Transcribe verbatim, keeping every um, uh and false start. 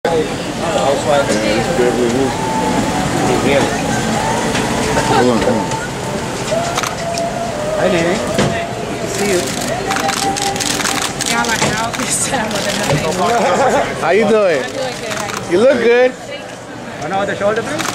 Housewife. Hold on, hold on. Hi, Nene. Good to see you. Y'all like out this time with another. How you doing? I'm doing good. How you You look good. Oh, no, the shoulder blade?